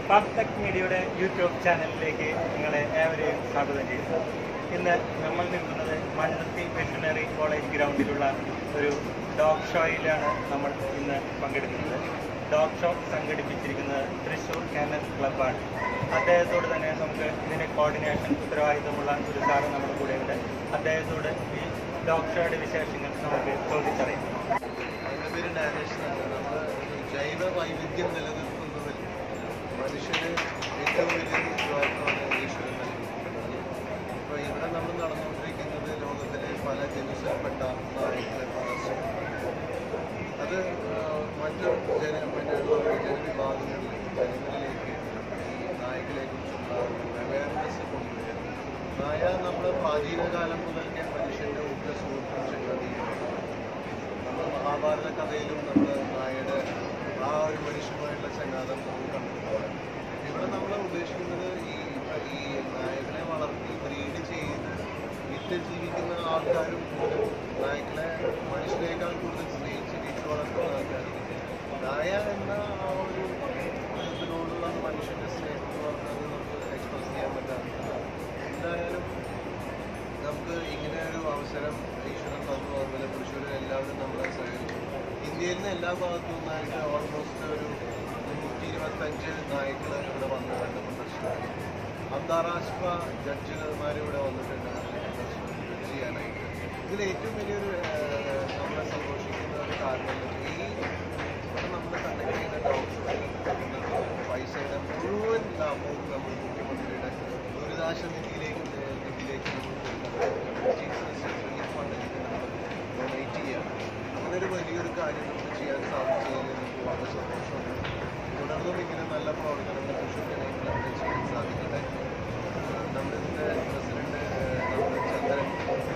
ഫാംടെക് മീഡിയയുടെ യൂട്യൂബ് ചാനലിലേക്ക് നിങ്ങളെ ഏവരെയും സ്വാഗതം ചെയ്യുന്നു. ഇന്ന് നമ്മൾ നിൽക്കുന്നത് മണ്ണുത്തി വെറ്റിനറി കോളേജ് ഗ്രൗണ്ടിലുള്ള ഒരു ഡോഗ് ഷോയിലാണ് നമ്മൾ ഇന്ന് പങ്കെടുക്കുന്നത്. ഡോഗ് ഷോ സംഘടിപ്പിച്ചിരിക്കുന്നത് തൃശ്ശൂർ കാനൽ ക്ലബ്ബാണ്. അദ്ദേഹത്തോട് തന്നെ നമുക്ക് ഇതിൻ്റെ കോർഡിനേഷൻ ഉത്തരവാദിത്തമുള്ള ഒരു സാറ് നമ്മുടെ കൂടെയുണ്ട്. അദ്ദേഹത്തോട് ഈ ഡോഗ് ഷോയുടെ വിശേഷങ്ങൾ നമുക്ക് ചോദിച്ചറിയാം. എൻ്റെ പേര് ഡാനേഷനാണ്. നമ്മൾ ജൈവ വൈവിധ്യം നിലനിർത്തുന്നതിൽ മനുഷ്യന് ഏറ്റവും വലിയ ഉത്തരവാദിത്തമാണ് ഈശ്വരൻ നൽകിയിട്ടുള്ളത്. ഇപ്പോൾ ഇവിടെ നമ്മൾ നടന്നുകൊണ്ടിരിക്കുന്നത് ലോകത്തിലെ പല ജനുസിൽപ്പെട്ട നായ്ക്കളെ പ്രദർശനം. അത് മറ്റു ജനവിഭാഗങ്ങളിൽ ജനങ്ങളിലേക്ക് ഈ നായ്ക്കളെക്കുറിച്ചുള്ള അവയർനെസ് കൊണ്ടുവരിക. നായ നമ്മൾ പ്രാചീനകാലം മുതൽക്കേ മനുഷ്യൻ്റെ ഉറ്റ സുഹൃത്തും ചങ്ങാതിയാണ്. നമ്മൾ മഹാഭാരത കഥയിലും നമ്മൾ നായയുടെ ആ ഒരു മനുഷ്യനുമായിട്ടുള്ള ചങ്ങാതം നമ്മൾ കണ്ടിട്ടുണ്ട്. ഇവിടെ നമ്മൾ ഉദ്ദേശിക്കുന്നത് ഈ നായകളെ വളർത്തി ബ്രീഡ് ചെയ്ത് വിറ്റ് ജീവിക്കുന്ന ആൾക്കാരും നായ്ക്കളെ മനുഷ്യനേക്കാൾ കൂടുതൽ സ്നേഹിച്ച് വീട്ടിൽ വളർത്തുന്ന ആൾക്കാരും. നായ എന്ന ആ ഒരു ഇതിനോടുള്ള മനുഷ്യൻ്റെ സ്നേഹം എന്ന് പറഞ്ഞാൽ നമുക്ക് എക്സ്പ്രസ് ചെയ്യാൻ പറ്റാറില്ല. എന്തായാലും നമുക്ക് ഇങ്ങനെ ഒരു അവസരം ഈശ്വരൻ തന്നു. അതുപോലെ തൃശ്ശൂർ എല്ലാവരും നമ്മളെ സഹകരിച്ചു. ഇന്ത്യയിൽ നിന്ന് എല്ലാ ഭാഗത്തു നിന്നായിട്ട് ഓൾമോസ്റ്റ് ഒരു 125 നായ്ക്കൾ ഇവിടെ വന്ന് കണ്ട് പ്രദർശിപ്പിക്കും. അന്താരാഷ്ട്ര ജഡ്ജിമാർ ഇവിടെ വന്നിട്ടുണ്ട് ജഡ്ജ് ചെയ്യാനായിട്ട്. ഇതിൽ ഏറ്റവും വലിയൊരു നമ്മളെ സന്തോഷിക്കുന്ന ഒരു കാരണം ഇവിടെ നമ്മൾ കണ്ടക്ട് ചെയ്യുന്ന ഡോഗ് പൈസയുടെ മുഴുവൻ ലാഭവും നമ്മൾ മുഖ്യമന്ത്രിയുടെ ദുരിതാശ്വാസ നിധിയിലേക്ക് നമ്മൾ ഫണ്ടിലേക്ക് നമ്മൾ ഡൊണേറ്റ് ചെയ്യാണ്. അങ്ങനെ ഒരു വലിയൊരു കാര്യം നമുക്ക് ചെയ്യാൻ സാധിച്ചതിൽ നമുക്ക് വളരെ സന്തോഷമുണ്ട്. തുടർന്നും ഇങ്ങനെ നല്ല പ്രവർത്തനങ്ങൾ തൃശ്ശൂർ ജനങ്ങൾക്ക് ചെയ്യാൻ സാധിക്കട്ടെ. നമ്മളിതിൻ്റെ പ്രസിഡന്റ് ചന്ദ്രൻ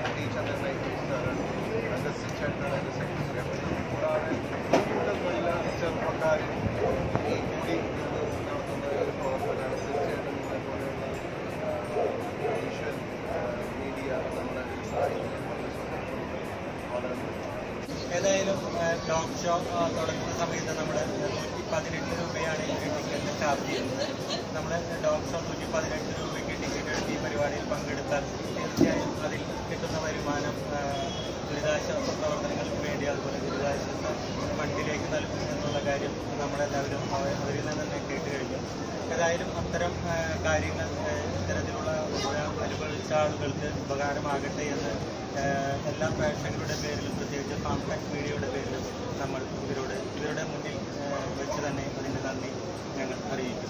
സാറാണ്. അഗസ്റ്റിൻ ചേട്ടനാണ് എൻ്റെ സെക്രട്ടറി. അപ്പോൾ കൂടാതെ നല്ല ചെറുപ്പക്കാർ ഈ കൂടി നടത്തുന്ന ഒരു പ്രവർത്തനമാണ്. തീർച്ചയായിട്ടും നിങ്ങളെ പോലെയുള്ള വിഷ്വൽ മീഡിയ നമ്മളെ സഹായിക്കുന്നത് വളരെ സന്തോഷമുണ്ട്. വളരെ ഏതായാലും ഡോഗ് ഷോ തുടങ്ങുന്ന സമയത്ത് നമ്മൾ 118 രൂപയാണ് ഈ ടിക്കറ്റ് ചാർജ് ചെയ്യുന്നത്. നമ്മൾ ഡോഗ് ഷോ 118 രൂപയ്ക്ക് ടിക്കറ്റ് എടുത്ത് ഈ പരിപാടിയിൽ പങ്കെടുത്താൽ തീർച്ചയായും അതിൽ കിട്ടുന്ന വരുമാനം ദുരിതാശ്വാസ പ്രവർത്തനങ്ങൾക്ക് വേണ്ടി അതുപോലെ ദുരിതാശ്വാസ ഫണ്ടിലേക്ക് നൽകും എന്നുള്ള കാര്യം നമ്മളെല്ലാവരും അവരിൽ നിന്ന് തന്നെ കേട്ട് കഴിഞ്ഞു. ഏതായാലും അത്തരം കാര്യങ്ങൾ ഇത്തരത്തിലുള്ള അനുഭവിച്ച ആളുകൾക്ക് ഉപകാരമാകട്ടെ എന്ന് എല്ലാ പ്രേക്ഷകരുടെ പേരിലും പ്രത്യേകിച്ച് ഫാംടെക് മീഡിയയുടെ പേരിലും നമ്മൾ ഇവരുടെ മുന്നിൽ വെച്ച് തന്നെ അതിൻ്റെ നന്ദി ഞങ്ങൾ അറിയിക്കുന്നു.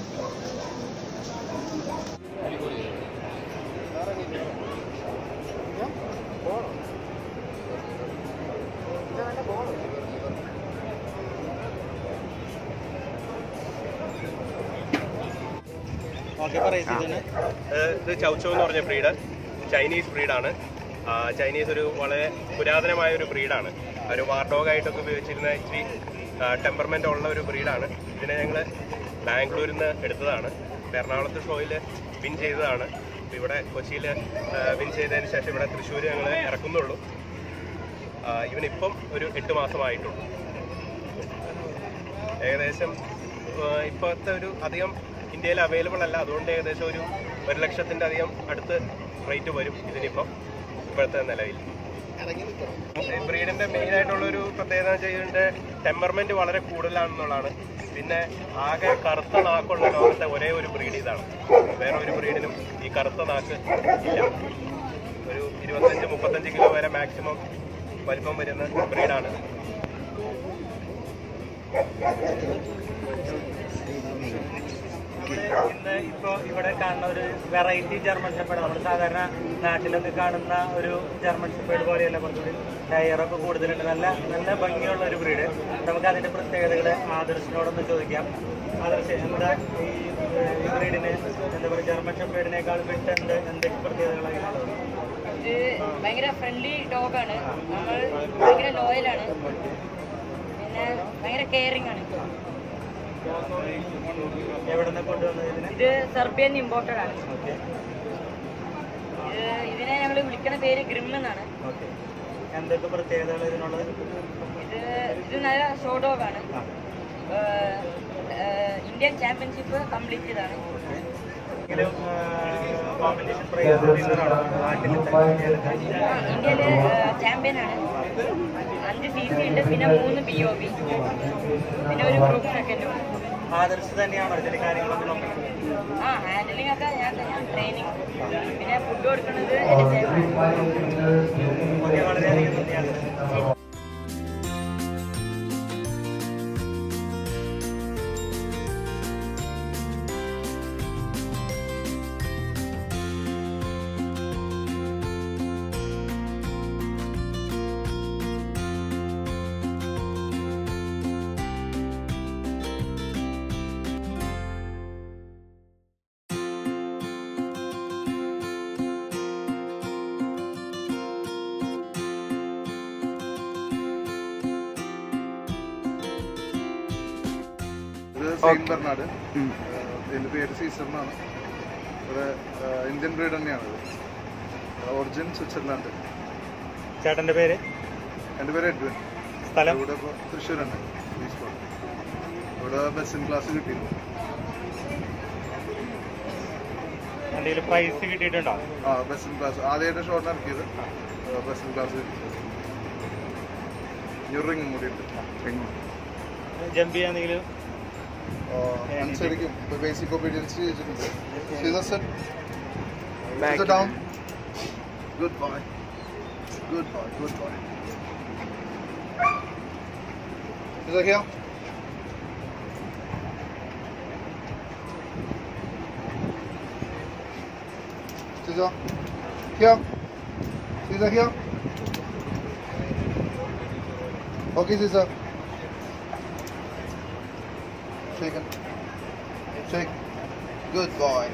ഇത് ചൗച്ചോ എന്ന് പറഞ്ഞ ബ്രീഡ് ചൈനീസ് ബ്രീഡാണ്. ചൈനീസ് ഒരു വളരെ പുരാതനമായ ഒരു ബ്രീഡാണ്. ഒരു വാർഡോഗായിട്ടൊക്കെ ഉപയോഗിച്ചിരുന്ന ഇച്ചിരി ടെമ്പർമെൻ്റ് ഉള്ള ഒരു ബ്രീഡാണ്. ഇതിനെ ഞങ്ങൾ ബാംഗ്ലൂരിൽ നിന്ന് എടുത്തതാണ്. എറണാകുളത്ത് ഷോയിൽ വിൻ ചെയ്തതാണ്. ഇവിടെ കൊച്ചിയിൽ വിൻ ചെയ്തതിന് ശേഷം ഇവിടെ തൃശ്ശൂർ ഞങ്ങൾ ഇറക്കുന്നുള്ളൂ. ഇവനിപ്പം ഒരു 8 മാസമായിട്ടുള്ളൂ. ഏകദേശം ഇപ്പോഴത്തെ ഒരു അധികം ഇന്ത്യയിൽ അവൈലബിൾ അല്ല. അതുകൊണ്ട് ഏകദേശം ഒരു 1 ലക്ഷത്തിൻ്റെ അധികം അടുത്ത് റേറ്റ് വരും ഇതിനിപ്പം ഇപ്പോഴത്തെ നിലവിൽ. ബ്രീഡിൻ്റെ മെയിനായിട്ടുള്ളൊരു പ്രത്യേകത എന്ന് വെച്ചാൽ ഇതിൻ്റെ ടെമ്പർമെൻറ്റ് വളരെ കൂടുതലാണെന്നുള്ളതാണ്. പിന്നെ ആകെ കറുത്ത നാക്കുള്ള ലോകത്തെ ഒരേ ഒരു ബ്രീഡ് ഇതാണ്. വേറെ ഒരു ബ്രീഡിനും ഈ കറുത്ത നാക്ക് ഇല്ല. ഒരു 25-35 കിലോ വരെ മാക്സിമം വലിപ്പം വരുന്ന ബ്രീഡാണ്. ഇന്ന് ഇപ്പോൾ ഇവിടെ കാണുന്ന ഒരു വെറൈറ്റി ജർമ്മൻ ഷെപ്പേർഡ്, നമ്മൾ സാധാരണ നാട്ടിലൊക്കെ കാണുന്ന ഒരു ജർമ്മൻ ഷെപ്പേർഡ് പോലെയല്ല, കുറച്ചുകൂടി ടയറൊക്കെ കൂടുതലുണ്ട്. നല്ല ഭംഗിയുള്ള ഒരു ബ്രീഡ്. നമുക്ക് അതിൻ്റെ പ്രത്യേകതകൾ ആദർശിനോടൊന്ന് ചോദിക്കാം. ആദർശ്, എന്താ ഈ ബ്രീഡിന് എന്താ പറയുക, ജർമ്മൻ ഷെപ്പേർഡിനേക്കാൾ വിട്ട് എന്തൊക്കെ പ്രത്യേകതകളാണ്? ഇത് ഭയങ്കര ഫ്രണ്ട്ലി ഡോഗാണ്. നമ്മൾ ഭയങ്കര ലോയലാണ്. പിന്നെ ഭയങ്കര കെയറിംഗ് ആണ്. എവിടെ കൊണ്ടുവന്നത്? ഇത് സെർബിയൻ ഇമ്പോർട്ടഡ് ആണ്. ഇതിനെ ഞങ്ങൾ വിളിക്കുന്ന പേര് ഗ്രിം എന്നാണ്. എന്തൊക്കെ പ്രത്യേകതകൾ ഇതിനുള്ളത്? ഇത് നല്ല ഷോ ഡോഗാണ്. ഇന്ത്യൻ ചാമ്പ്യൻഷിപ്പ് കംപ്ലീറ്റ് ചെയ്താണ്. ഇന്ത്യയില് ചാമ്പ്യനാണ്. 5 CC ഉണ്ട്, പിന്നെ 3 BOB, പിന്നെ ഒരു ഗ്രൂപ്പ് സെക്കൻഡും. ആദർശ് തന്നെയാണോ ഇതിന്റെ കാര്യങ്ങളൊക്കെ നോക്കുന്നത്? ഹാൻഡിലിംഗ് ഒക്കെ ഞാൻ ട്രെയിനിങ്, പിന്നെ ഫുഡ് കൊടുക്കുന്നത് എന്റെ ചേട്ടൻ. വളരെയധികം നന്ദിയാണ്. Saint Bernard. എൻ്റെ പേര് സീസർ എന്നാണ്. ഇവിടെ ഇന്ത്യൻ ബ്രീഡ് തന്നെയാണ്. Origin Switzerland. ചേട്ടന്റെ പേര്? എൻ്റെ പേര് എഡ്വിൻ. സ്ഥലം? ഇവിടെ ഇപ്പോൾ തൃശ്ശൂരുണ്ട്. ഇവിടെ ബെസ്റ്റ് ക്ലാസ് കിട്ടിയിരുന്നു. എന്തെങ്കിലും പ്രൈസ് കിട്ടിയിട്ടുണ്ടോ? ബെസ്റ്റ് ക്ലാസ് ആദ്യമായിട്ട് ഷോട്ട് ഇറക്കിയത്. ബെസ്റ്റ് ക്ലാസ് കിട്ടി. റിങ്ങും കൂടി ഉണ്ട്. ജമ്പ് ചെയ്യാന്നെങ്കിലും അനുസരിക്കും. ബേസിക് ഒബീഡിയൻസ് ചെയ്തിട്ടുണ്ട്. Scissor set. Scissor down. Good boy. Good boy. Good boy. Scissor here. Scissor here. Scissor here. Okay, scissor. Shake it. Shake. Good boy.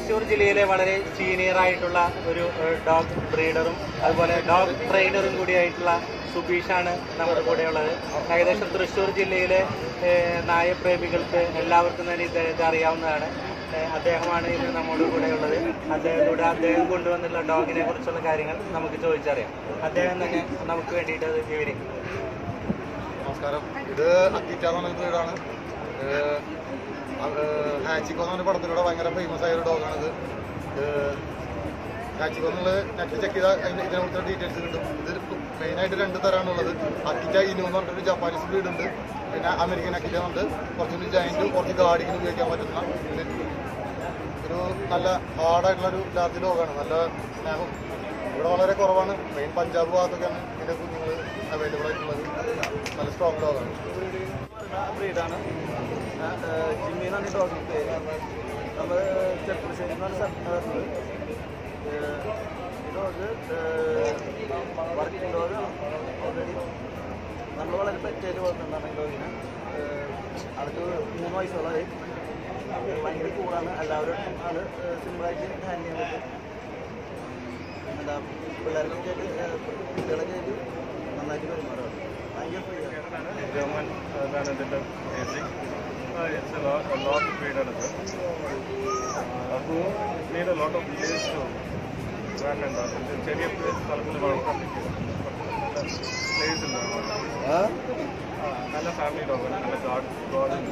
Thrissur ജില്ലയിലെ വളരെ സീനിയർ ആയിട്ടുള്ള ഒരു ഡോഗ് ബ്രീഡറും അതുപോലെ ഡോഗ് ട്രെയിനറും കൂടിയായിട്ടുള്ള സുബീഷാണ് നമ്മുടെ കൂടെയുള്ളത്. ഏകദേശം തൃശ്ശൂർ ജില്ലയിലെ നായപ്രേമികൾക്ക് എല്ലാവർക്കും തന്നെ ഇദ്ദേഹത്തെ അറിയാവുന്നതാണ്. അദ്ദേഹമാണ് ഇന്ന് നമ്മുടെ കൂടെയുള്ളത്. അദ്ദേഹം കൊണ്ടുവന്നുള്ള ഡോഗിനെ കുറിച്ചുള്ള കാര്യങ്ങൾ നമുക്ക് ചോദിച്ചറിയാം. അദ്ദേഹം തന്നെ നമുക്ക് വേണ്ടിയിട്ട് അത് വിവരിക്കും. നമസ്കാരം. ഇത് അക്കിറ്റ എന്ന് പറഞ്ഞ ബ്രീഡാണ്. ഹാച്ചിക്കോ എന്ന് പറഞ്ഞ പടത്തിലൂടെ ഭയങ്കര ഫേമസ് ആയ ഒരു ഡോഗാണിത്. ഹാച്ചിക്കോ എന്നുള്ളത് നെറ്റ് ചെക്ക് ചെയ്താൽ ഇതിനെക്കുറിച്ചുള്ള ഡീറ്റെയിൽസ് കിട്ടും. ഇത് മെയിനായിട്ട് 2 തരമാണുള്ളത്. അക്കിറ്റ ഇനു എന്ന് പറഞ്ഞിട്ടൊരു ജപ്പാനീസ് ബ്രീഡ് ഉണ്ട്. പിന്നെ അമേരിക്കൻ അക്കിറ്റ ഉണ്ട്. കുറച്ചുകൂടി ജയൻറ്റും കുറച്ച് ഗാർഡിങ്ങിന് ഉപയോഗിക്കാൻ പറ്റുന്ന ഒരു നല്ല ഹാർഡായിട്ടുള്ളൊരു ജാതി ഡോഗാണ്. നല്ല സ്നേഹം ഇവിടെ വളരെ കുറവാണ്. മെയിൻ പഞ്ചാബ് ഭാഗത്തൊക്കെയാണ് ഇതിൻ്റെ കുഞ്ഞുങ്ങൾ അവൈലബിൾ ആയിട്ടുള്ളത്. നല്ല സ്ട്രോങ് ഡോഗാണ്. ബ്രീഡാണ്. ജിമ്മി എന്നാണ് ഡോഗ് പേര്. നമ്മൾ ചെറുപ്പശ്ശേരി എന്നാണ് സ്ഥലത്ത്. ഈ ഡോഗ് വർക്കിംഗ് ഡോഗ് ഓൾറെഡി നമ്മൾ വളരെ പെറ്റായിട്ട് വളർത്തുന്നതാണ് ഈ ഡോഗിന്. അവർക്ക് 3 വയസ്സോളമായി. ഭയങ്കര കൂളാണ്. എല്ലാവരും ആൾ സിമ്പിളായിട്ട് ഹാൻഡിൽ ചെയ്യാൻ പറ്റും. എന്താ പിള്ളേർക്കൊക്കെ ആയിട്ട് കുട്ടികളൊക്കെ ആയിട്ട് നന്നായിട്ട് പെരുമാറാണ്. ഭയങ്കര ഫ്രീ ആണ്. ജർമ്മൻ ഇതാണ് ഇതിൻ്റെ ബേസിക്. ഇറ്റ്സ് എ ലോട്ട് ബ്രീഡാണ് ഇത്. അപ്പോൾ need a lot of place to run ഉണ്ടാകും. ചെറിയ സ്ഥലത്തിൽ വളർത്താൻ പറ്റും. പ്ലേസ് ഇല്ല. നല്ല ഫാമിലി ഡോഗാണ്. നല്ല ഗാർഡൻ.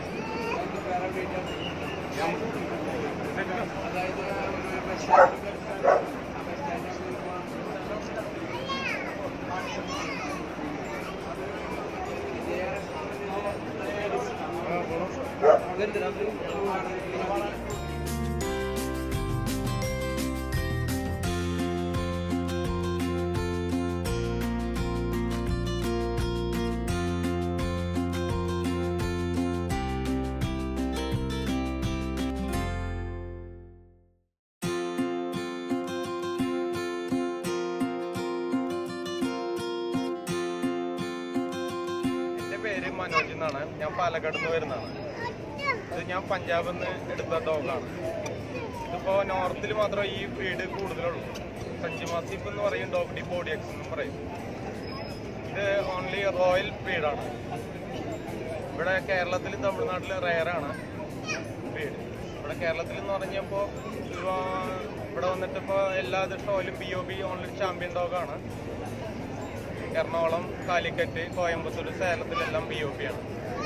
പേര് മനോജ് എന്നാണ്. ഞാൻ പാലക്കാട് നിന്ന് വരുന്നതാണ്. ഇത് ഞാൻ പഞ്ചാബിൽ നിന്ന് എടുത്ത ഡോഗാണ്. ഇതിപ്പോൾ നോർത്തിൽ മാത്രമേ ഈ ബ്രീഡ് കൂടുതലുള്ളൂ. സച്ചിമാസിപ്പ് എന്ന് പറയും. ഡോഗ് ഡി ബോഡി എക്സ് എന്നും പറയും. ഇത് ഓൺലി റോയൽ ബ്രീഡാണ്. ഇവിടെ കേരളത്തിൽ തമിഴ്നാട്ടിൽ റെയറാണ് ബ്രീഡ്. ഇവിടെ കേരളത്തിൽ എന്ന് പറഞ്ഞപ്പോൾ ഇവിടെ വന്നിട്ട് ഇപ്പോൾ എല്ലാ ഷോയിലും BOB ഓൺലി ചാമ്പ്യൻ ഡോഗാണ്. എറണാകുളം, കാലിക്കറ്റ്, കോയമ്പത്തൂർ, സേലത്തിലെല്ലാം BOB ആണ്.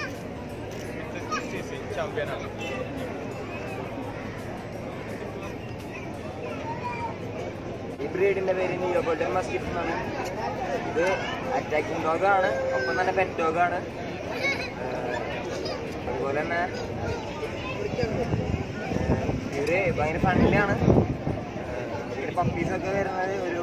60cc ചാമ്പ്യനാണ്. ഈ ബ്രീഡിൻ്റെ പേര് നിയോഗോൾഡൻ മസ്റ്റിഫ് എന്നാണ്. ഇത് അറ്റാക്കിംഗ് ഡോഗാണ്. ഒപ്പം തന്നെ പെറ്റ് ഡോഗാണ്. അതുപോലെ തന്നെ ഇവര് ഭയങ്കര ഫണ്ണിലാണ്. ഇതിൻ്റെ പപ്പീസൊക്കെ വരുന്നത് ഒരു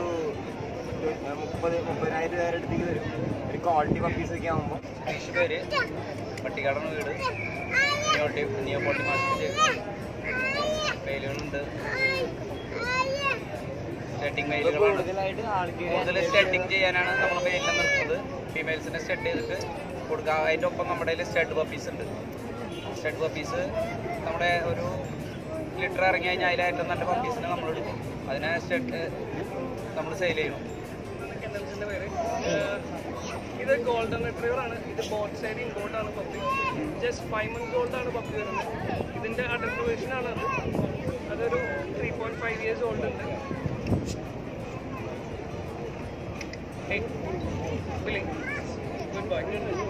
30,000 രൂപ അടുത്തേക്ക് വരും. ഒരു ക്വാളിറ്റി പപ്പീസൊക്കെ ആകുമ്പോൾ. പേര് പട്ടിക്കാടാണ് വീട്. നിയോപോട്ടി മാസ്റ്റിൻ്റെ വെയിലുണ്ട്. സ്റ്റഡിങ് വെയിലുകളാണ്. കൂടുതൽ സ്റ്റഡിങ് ചെയ്യാനാണ് നമ്മൾ വെയിലിനെ നിർത്തുന്നത്. ഫീമെയിൽസിനെ സ്റ്റഡ് ചെയ്തിട്ട് കൊടുക്കുക. അതിൻ്റെ ഒപ്പം നമ്മുടെ കയ്യിൽ സ്റ്റഡ് പപ്പീസ് ഉണ്ട്. സ്റ്റഡ് പപ്പീസ് നമ്മുടെ ഒരു ലിറ്റർ ഇറങ്ങി കഴിഞ്ഞാൽ അതിലേറ്റവും നല്ല പപ്പീസിനെ നമ്മൾ എടുക്കും. അതിനെ സ്റ്റഡ് നമ്മൾ സെയിൽ ചെയ്യും. ഇത് ഗോൾഡൻ റിട്രീവർ ആണ്. ഇത് ബോട്ട് സൈഡ് ഇമ്പോർട്ടാണ് പപ്പി. ജസ്റ്റ് 5 months old ആണ് പപ്പി വരുന്നത്. ഇതിൻ്റെ അഡൽട്ട് വേർഷൻ ആണ് അത്. അതൊരു 3.5 years old ഉണ്ട്. Good bye.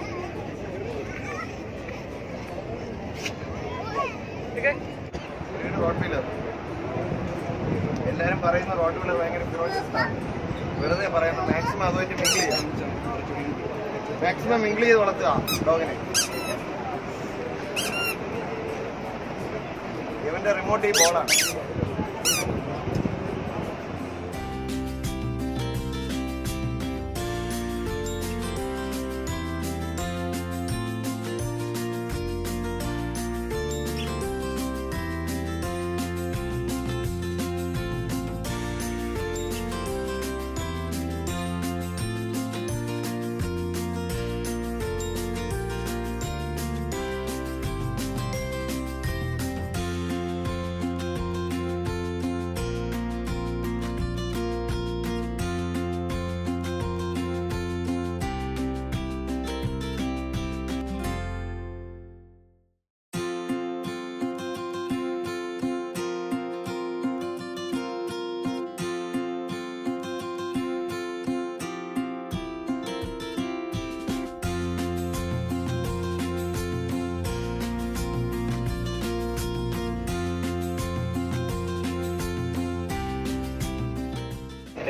റോഡ്വീലർ. എല്ലാവരും പറയുന്ന റോഡ്വീലർ ഭയങ്കര ഫിറോഷ്യസ് ആണ്. വെറുതെ പറയുന്ന മാക്സിമം അതുമായിട്ട് മിങ്കിൾ ചെയ്യാം. മാക്സിമം മിങ്കിൾ ചെയ്ത് വളർത്തുക ഡോഗിനെ. ഇവന്റെ റിമോട്ട് ഈ ബോളാണ്.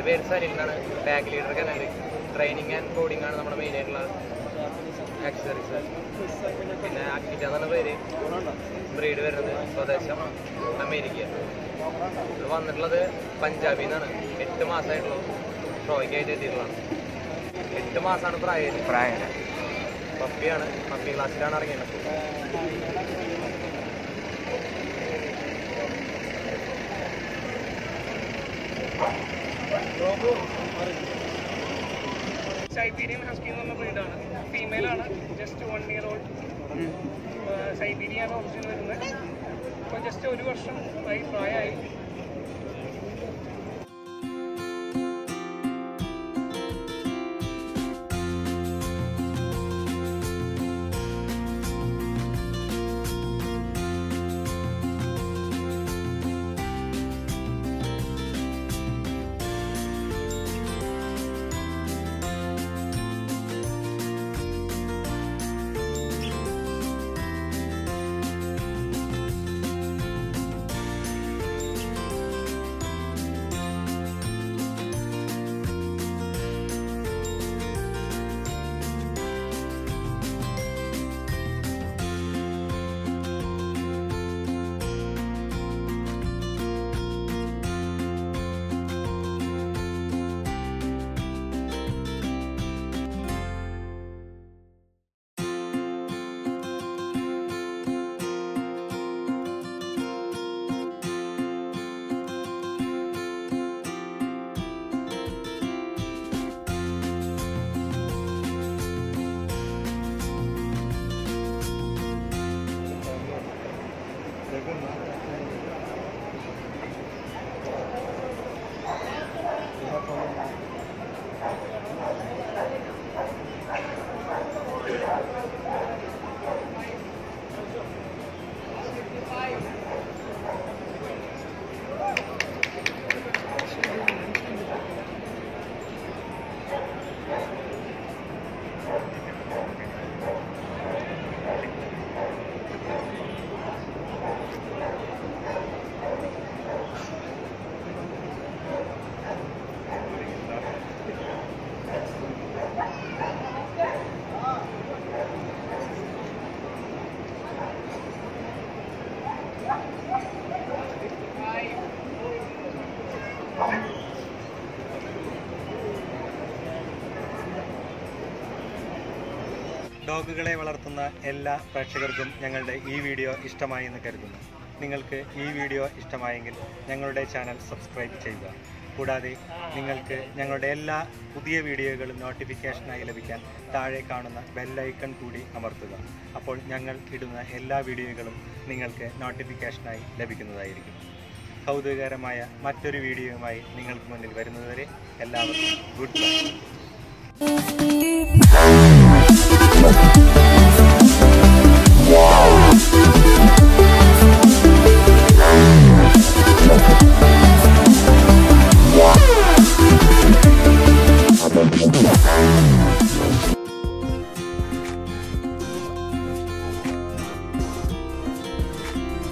പേര് സനിൽ എന്നാണ്. Bank leader kennel. Training and coding ആണ് നമ്മുടെ മെയിനായിട്ടുള്ള ആക്സസറീസ്. പിന്നെ അക്കിറ്റ എന്നാണ് പേര്. ബ്രീഡ് വരുന്നത് സ്വദേശം അമേരിക്ക. ഇത് വന്നിട്ടുള്ളത് പഞ്ചാബിൽ നിന്നാണ്. 8 മാസമായിട്ടുള്ള ഷോയ്ക്കായിട്ട് എത്തിയിട്ടുള്ളതാണ്. 8 മാസമാണ് പ്രായം. പപ്പിയാണ്. പപ്പി ക്ലാസ്സിലാണ് ഇറങ്ങിയത്. സൈബീരിയൻ ഹസ്കി എന്ന് പറഞ്ഞ ബ്രീഡാണ്. ഫീമെയിലാണ്. Just 1 year old. സൈബീരിയാണ് ഒറിജിൻ വരുന്നത്. ഇപ്പോൾ ജസ്റ്റ് 1 വർഷം പ്രായമായി. ഡോഗുകളെ വളർത്തുന്ന എല്ലാ പ്രേക്ഷകർക്കും ഞങ്ങളുടെ ഈ വീഡിയോ ഇഷ്ടമായി എന്ന് കരുതുന്നു. നിങ്ങൾക്ക് ഈ വീഡിയോ ഇഷ്ടമായെങ്കിൽ ഞങ്ങളുടെ ചാനൽ സബ്സ്ക്രൈബ് ചെയ്യുക. കൂടാതെ നിങ്ങൾക്ക് ഞങ്ങളുടെ എല്ലാ പുതിയ വീഡിയോകളും നോട്ടിഫിക്കേഷനായി ലഭിക്കാൻ താഴെ കാണുന്ന ബെല്ലൈക്കൺ കൂടി അമർത്തുക. അപ്പോൾ ഞങ്ങൾ ഇടുന്ന എല്ലാ വീഡിയോകളും നിങ്ങൾക്ക് നോട്ടിഫിക്കേഷനായി ലഭിക്കുന്നതായിരിക്കും. കൗതുകകരമായ മറ്റൊരു വീഡിയോയുമായി നിങ്ങൾക്ക് മുന്നിൽ വരുന്നതുവരെ എല്ലാവർക്കും ഗുഡ് ബൈ.